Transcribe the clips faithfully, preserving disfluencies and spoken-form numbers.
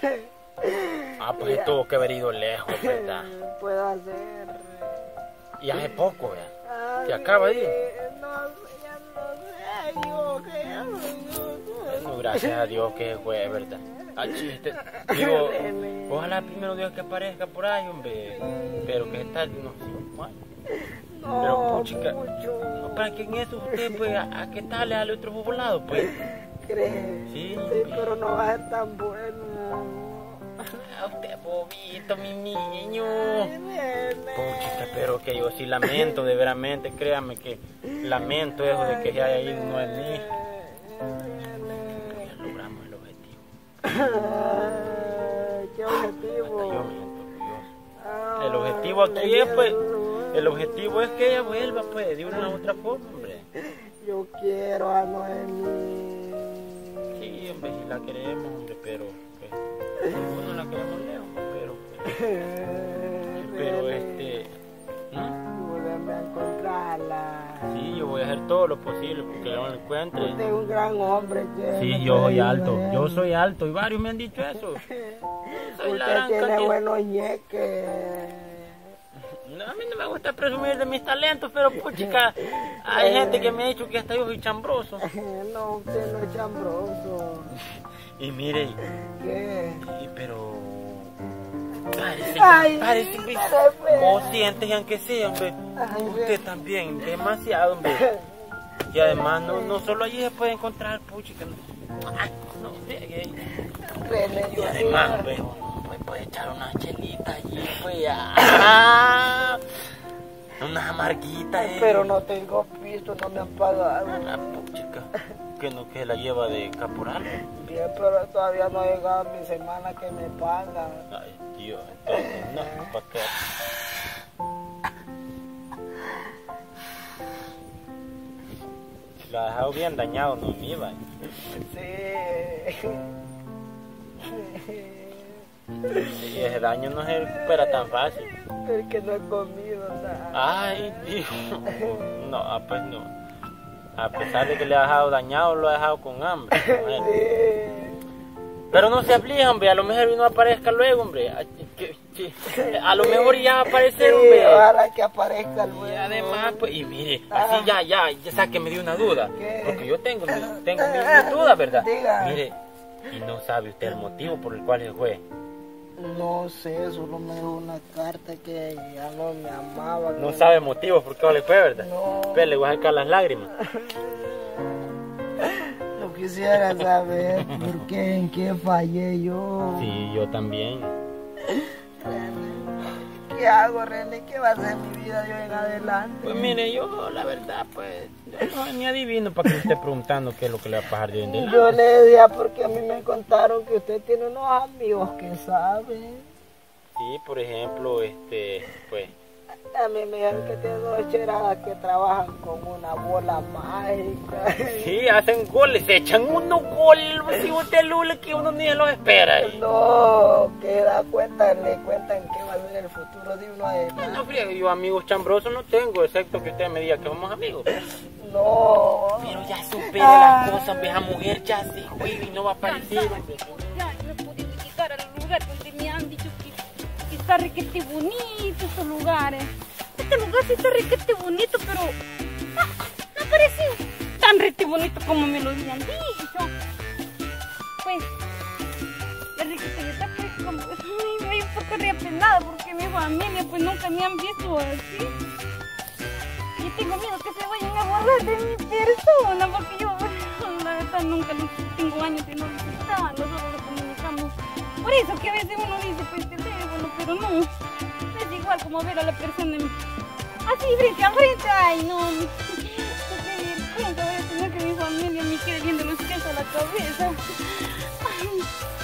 Ah, pues ya tuvo que haber ido lejos, ¿verdad? Puede ser. Y hace poco, ¿verdad? Que acaba de ir. No sé, ya no sé, yo que ya no sé. No, gracias a Dios que fue, ¿verdad? Ah, chiste. Digo, ojalá primero Dios que aparezca por ahí, hombre. Pero que está, no sé, mal. No, Pero, puchica, mucho. no, para que en eso usted, pues, ¿a, a qué tal le dale otro poblado, pues? ¿Crees? Sí, Sí, pero no va a ser tan bueno. A usted, bobito, mi niño. Puchica, pero que yo sí lamento, de veramente, créame que lamento eso de que se haya ido no es mí. Ya logramos el objetivo. ¿Qué objetivo? Hasta yo me siento orgulloso. El objetivo aquí es, pues, el objetivo es que ella vuelva, pues, de una u otra forma, hombre. Yo quiero a Noemí. Sí, hombre, si la queremos, hombre, pero, pues, bueno, la queremos lejos, pero, pues, pero, este, ¿no? Volverme a encontrarla. Sí, yo voy a hacer todo lo posible porque yo la encuentre. Usted es un gran hombre, que Sí, no yo soy puede alto, ver. yo soy alto y varios me han dicho eso. Soy la Usted gran tiene cantidad. buenos ñeques. No, a mí no me gusta presumir de mis talentos, pero pues chica, hay gente que me ha dicho que hasta yo soy chambroso. No, usted no es chambroso. Y mire, ¿Qué? y, pero... Parece, Ay, parece, pero que vos sientes aunque sea, hombre. Ay, Usted también, demasiado, hombre. Y además, no, no solo allí se puede encontrar, puchica, no, ay, no sé, René, y yo además, hombre, pues puede echar una chelita allí, pues ya. Unas amarguitas, eh. Pero no tengo piso, no me han pagado. La puchica, que no que la lleva de caporal. Bien, pero todavía no ha llegado mi semana que me paga. Ay, Dios, entonces, no, ¿para qué? Lo ha dejado bien dañado, no me iba. Sí. Y ese daño no se recupera tan fácil. Es que no he comido nada. Ay, Dios. No, ah, pues no. A pesar de que le ha dejado dañado, lo ha dejado con hambre. Bueno. Sí. Pero no se aflija, hombre. A lo mejor no aparezca luego, hombre. A, que- que- a lo mejor ya va a aparecer, Sí, hombre. ojalá que aparezca luego. Y además, pues, y mire, así ya, ya, ya sáqueme de una duda. ¿Qué? Porque yo tengo, mi- tengo mi, mi duda, ¿verdad? Diga. Mire, y no sabe usted el motivo por el cual se fue. No sé, solo me dio una carta que ya no me amaba. No que- sabe el motivo por qué le fue, ¿verdad? No. Pero le voy a sacar las lágrimas. No quisiera saber por qué, en qué fallé yo. Sí, yo también. ¿Qué hago, René? ¿Qué va a ser mi vida yo en adelante? Pues mire, yo la verdad, pues, yo no ni adivino para que me esté preguntando qué es lo que le va a pasar de hoy en Yo adelante. le decía porque a mí me contaron que usted tiene unos amigos que saben. Sí, por ejemplo, este, pues, A mí me dijeron que tiene dos cheradas que trabajan con una bola mágica. sí, hacen goles, se echan unos goles, si usted lule que uno ni se los espera. Y, No, que da cuenta, le cuentan qué va a ser el futuro de uno de no, friegue, yo amigos chambrosos no tengo, excepto que usted me diga que somos amigos. No. Pero ya supere las cosas, ve, esa mujer ya se juega y no va a aparecer, hombre. Ya, no he podido llegar al lugar donde me han dicho que, que está requete bonito estos lugares. Este lugar sí está requete bonito, pero ah, no parece tan requete bonito como me lo habían dicho. Pues, la requete pues como, ay, me un poco reapenada porque mi familia pues nunca me han visto así. Y tengo miedo que se vayan a burlar de mi persona, porque yo, la verdad, nunca les tengo años de no visitar, nosotros nos comunicamos. Por eso que a veces uno dice, pues, teléfono, pero no, no es igual como ver a la persona en- así, frente a frente. Ay, no, qué vergüenza voy a tener que mi familia me quede viendo los pies a la cabeza. Ay,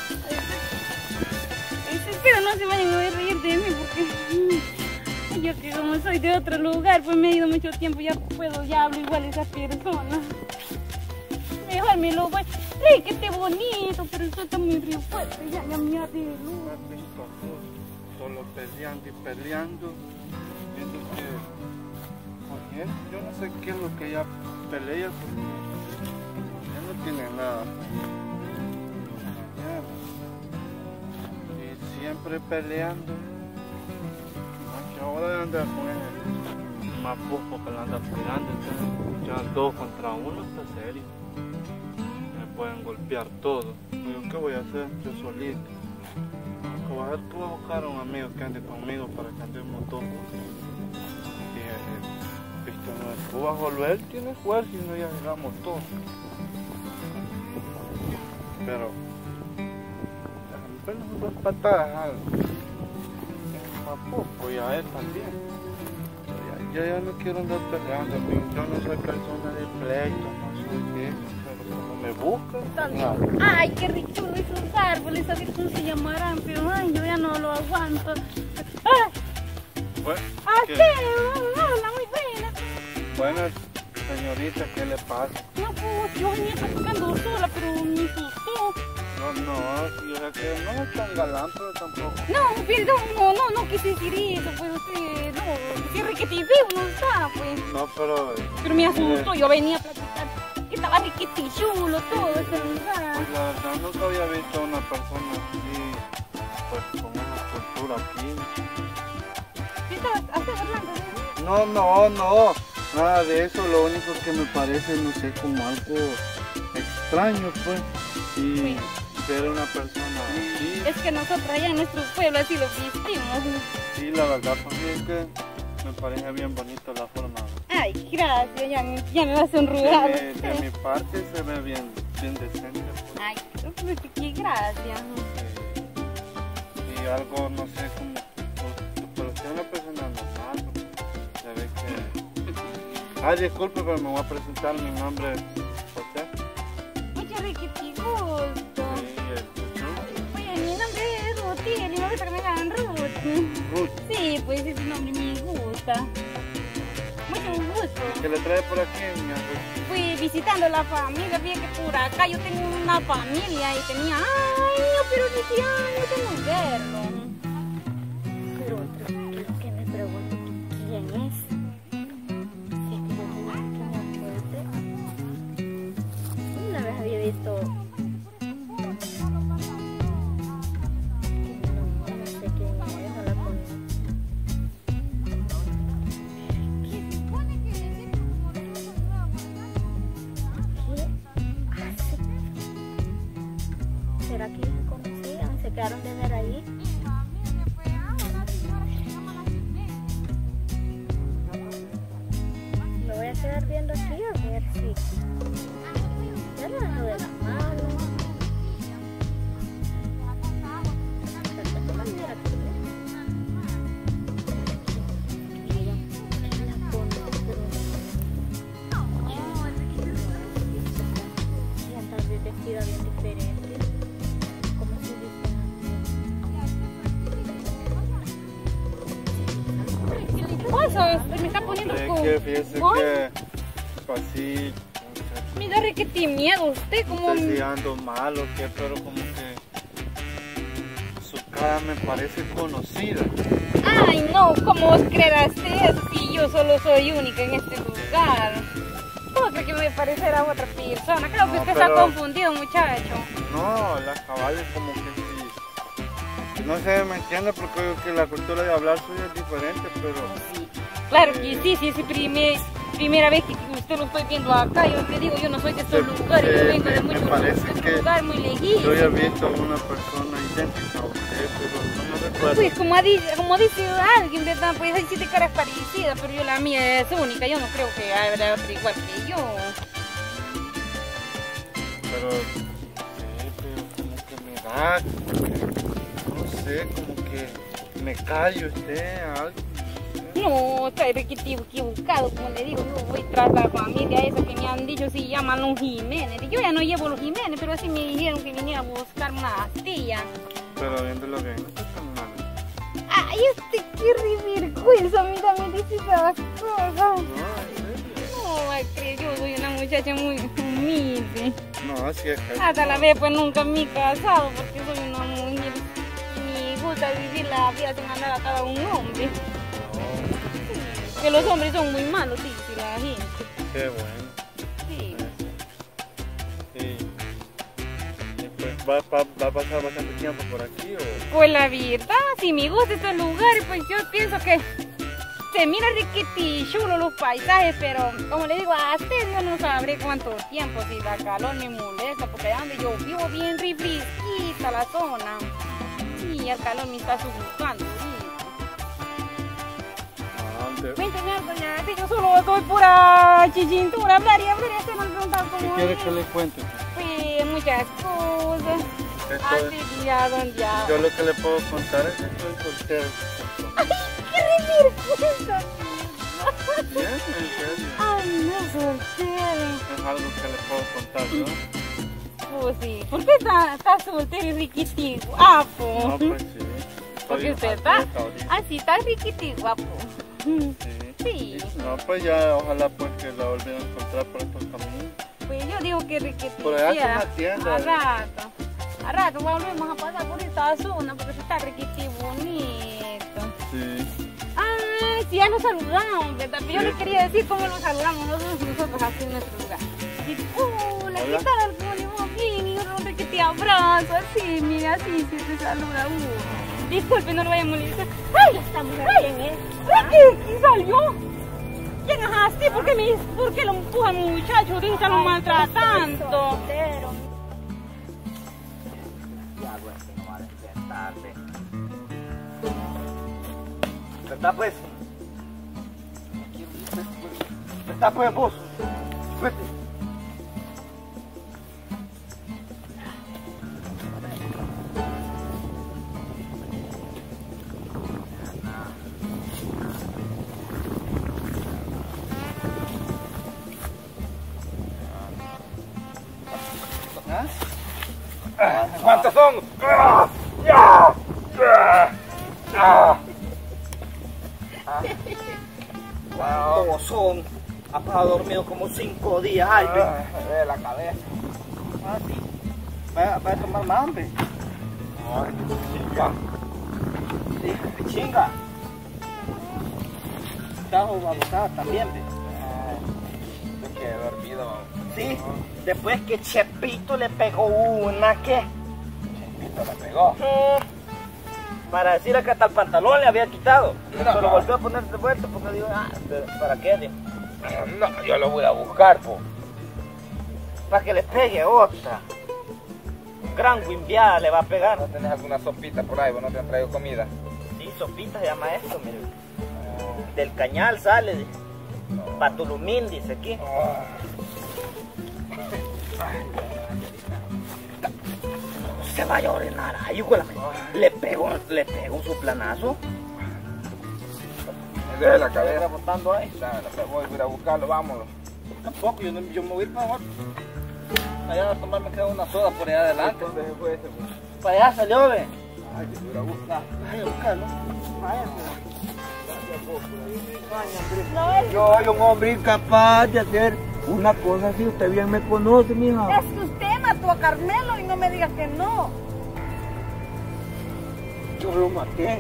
ay, espero no se vayan a reír de mí, porque... Yo que como soy de otro lugar, pues me he ido mucho tiempo, ya puedo, ya hablo igual a esa persona. Mejor me lo voy. ¡Ay, que esté bonito! Pero eso está muy río fuerte, ya, ya me arreglo. Has visto a todos solo peleando y peleando, viendo que con él, yo no sé qué es lo que ella pelea porque ella no tiene nada. siempre peleando. Que ahora anda con el mapusco que lo anda pegando, entonces ya dos contra uno está serio. Me pueden golpear todo. Yo, ¿qué voy a hacer? Yo solito. Lo que voy a hacer, tú vas a buscar a un amigo que ande conmigo para que andemos todos. Y eh, visto, no, tú bajo lo él tiene fuerza y no ya llegamos todos. Pero apenas dos patadas al papuco y a él también. Yo ya, ya no quiero andar peleando, yo no soy persona de pleito, no soy de eso, pero como me buscan, claro. Ay, qué rico esos árboles, a ver cómo se llamarán, pero ay, yo ya no lo aguanto. ¡Ah! Bueno, ¿Ah, ¿qué? qué? Hola, muy buena. Buenas, señorita, ¿qué le pasa? No, pues yo venía platicando sola, pero me asustó. No, no, yo sé que no es tan galán, pero tampoco. No, perdón, no, no, no quise decir eso, pues usted, no, qué riquete feo no está, pues. No, pero... Pero me asustó, yo venía a platicar que estaba riquete y chulo todo este lugar. Pues la verdad nunca había visto a una persona así, pues con una cultura aquí. ¿Sí estabas así hablando de mí? No, no, no, nada de eso, lo único que me parece, no sé, como algo extraño, pues, y Sí. ver a una persona así, Es que nosotros allá en nuestro pueblo así lo vestimos. sí, la verdad, pues sí, es que me parece bien bonito la forma. Ay, gracias, ya, me- ya me va a De, sonrojar. mi- de mi parte se ve bien, bien decente, pues. Ay, pues, qué gracias. Y, y algo, no sé, como, pues, pero si es una persona normal, pues, se ve que... Ah, disculpe, pero me voy a presentar, mi nombre es José. Mucho riquete gusto. Sí, el Chuchu. Oye, mi nombre es Ruth y me gusta que me hagan Ruth. Ruth, Sí, pues ese nombre me gusta. Mucho gusto. ¿qué le trae por aquí, mi Ruth? Fui visitando la familia, vi que por acá yo tengo una familia y tenía años, pero decía años de no verlo. Pero otro que me pregunto quién es. Si es que yo digo que me acuerde. Una vez había visto. No, no sé quién es, no la conozco. ¿Qué hace? ¿Será que se conocían? ¿Se quedaron de ver ahí? Me voy a quedar viendo aquí a ver si... Ya lo dejo de la mano. Pero de manera que... Ella la conoce, pero... Ella tal vez vestida bien diferente. Como si dijera. ¡Oh, eso! Me está poniendo Es con... que fíjese con- que, pues sí, Me da requete miedo usted, como... no sé si ando mal o qué, pero como que su cara me parece conocida. Ay, no, ¿cómo os creerás eso si yo solo soy única en este lugar? ¿Cómo cree que me parecerá otra persona? Creo que No, usted pero- está confundido, muchacho. No, las cabales como que sí. No sé, me entiende porque yo que la cultura de hablar suya es diferente, pero Sí. Claro que sí, sí, es primer, primera vez que usted lo estoy viendo acá. Yo te digo, yo no soy de estos Sí, lugares, yo sí, vengo de me- muchos me parece de que lugar muy lejísimos. yo ya he visto una persona idéntica a usted, pero no me recuerdo. Pues como, ha di- como dice alguien, ¿verdad? Pues hay siete caras parecidas, pero yo la mía es única. Yo no creo que haya otra igual que yo. Pero, sí, pero como que me da, no sé, como que me cae usted, algo. No, está equivocado, como le digo, yo voy tras la familia esa que me han dicho si llaman los Jiménez. Yo ya no llevo los Jiménez, pero así me dijeron que viniera a buscar una astilla. Pero viéndolo bien, no está tan mal. Ay, este qué vergüenza, mira, me dice esas cosas. No, en serio. No, ay, creo, yo soy una muchacha muy humilde. No, así es que... Hasta la vez pues nunca me he casado porque soy una mujer y me gusta vivir la vida sin andar a cada un hombre. Que los hombres son muy malos, sí, sí, la gente. Qué bueno. Sí. Sí. Y pues ¿Va, va, va a pasar bastante tiempo por aquí o...? Pues la verdad, si me gusta este lugar, pues yo pienso que se mira riquiti chulo los paisajes, pero como le digo, a usted yo no sabré cuánto tiempo, si la calor me molesta, porque allá donde yo vivo bien refresquita la zona. Sí, el calor me está sofocando. Cuénteme algo ya, que yo solo soy pura chichintura, hablaría, hablaría, se me preguntan ¿Qué cómo quiere es. que le cuente? Pues muchas cosas, Esto así día don día. Yo lo que le puedo contar es que estoy soltero. ¡Ay, qué vergüenza! Bien, en serio. ¡Ay, no, soltero! Es algo que le puedo contar, ¿no? Pues sí, ¿por qué está, está soltero y riquiti guapo? No, pues sí. Porque Estoy usted está atleta ahorita. así, está riquiti guapo. Sí. Sí. No, pues ya, ojalá pues que la volviera a encontrar por estos caminos. Pues yo digo que riquiti. Por allá está una tienda. A rato. A rato volvemos a pasar por esta zona porque sí está riquiti bonito. Sí. Ah, sí, ya nos saludamos, ¿verdad? Yo Sí. les quería decir cómo nos saludamos nosotros, nosotros aquí en nuestro lugar. Y, hola, ¿qué Hola. tal? ¿Cómo le va? Bien, y hombre que te abrazo, así, mira, así, sí te saluda uno. Disculpe, no lo vaya a molestar. ¡Ay! ¿Esta mujer ¡Ay! quién es? ¡Ay, qué, qué salió! ¿Quién es así? ¿Por qué, me, por qué lo empujan, muchachos? Ahorita lo maltratando. Soltero. Ya, güey, que no va a despertarse. ¿Verdad, pues? ¿Verdad, pues, vos? Vete. ¿Cuántos son? ¡Ah! ¡Ya! ¡Ah! ¡Ah! ¿Cuántos son? Ha pasado dormido como cinco días. Ay, me duele la cabeza. Ah, sí. Vaya, vaya a tomar más, hombre. Ay, chinga. Sí, chinga. Estás abusada también, ¿ves? Me quedé dormido. Sí, después que Chepito le pegó una, ¿qué? Chepito le pegó. Mm, para decirle que hasta el pantalón le había quitado. No, se lo volvió a poner de vuelta porque digo, ah, ¿para qué? Digo, no, yo lo voy a buscar, po. Para que le pegue otra. Un gran guimbiada le va a pegar. ¿No tenés alguna sopita por ahí? ¿Vos no te han traído comida? Sí, sopita se llama esto, mire. Del cañal sale, dice. Patulumín, dice aquí. No se vaya a orinar ahí, güey. Le pegó, le pegó su planazo. Me duele la cabeza. Está botando ahí. Dame, voy a ir a buscarlo, vámonos. Tampoco, yo, no- yo me voy a ir mejor. Allá a tomarme queda una soda por allá adelante. ¿Dónde se fue ese? Pues? Para allá salió, ve. Ay, que voy a ir a buscar. Vaya a buscarlo. Vaya, Yo soy un hombre incapaz de hacer una cosa así. Usted bien me conoce, mija. Es que usted mató a Carmelo y no me diga que no. Yo lo maté.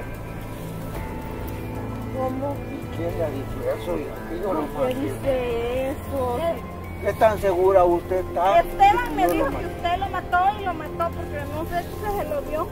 ¿Cómo? ¿Y quién le ha dicho eso? Y yo lo ¿Qué maté. dice eso? ¿Qué tan segura usted está? Esteban me Yo lo dijo que maté. usted lo mató y lo mató porque no sé si se lo vio.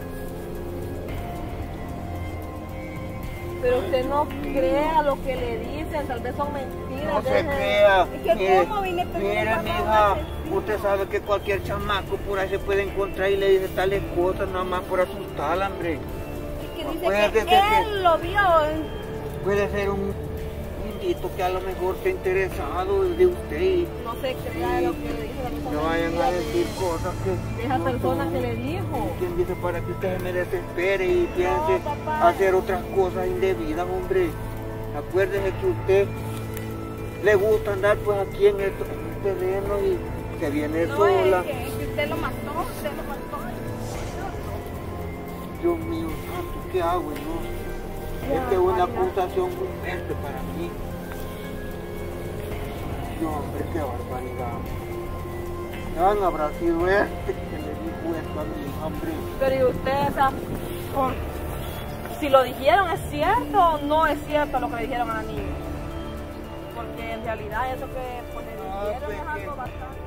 Pero usted no crea lo que le dicen, tal vez son mentiras. No se deje- crea. ¿Y que Mire, cómo vine pero mire, no mija, pasó? usted sabe que cualquier chamaco por ahí se puede encontrar y le dice tales cosas nada más por asustarla, hombre. Y que dice Acuérdese que que- él lo vio. Puede ser un indito que a lo mejor esté interesado de usted y No se crea lo que le dice la persona. no vayan a decir cosas que... Esa no persona son. que le dijo. ¿Quién dice para que usted se me desespere y piense papá. hacer otras cosas indebidas, hombre? Acuérdese que usted le gusta andar pues aquí en estos terrenos y se viene No, sola. es que, que usted lo mató, usted lo mató. Dios mío, santo, ¿qué hago, no? Esta es una acusación muy fuerte para mí. Dios, hombre, qué barbaridad. ¿Quién habrá sido este que le dijo esto a mi hombre? Pero ¿y usted, o sea, con- si lo dijeron, ¿es cierto o no es cierto lo que le dijeron a la niña? Porque en realidad eso que pues, le Ah, dijeron pues es que- algo bastante...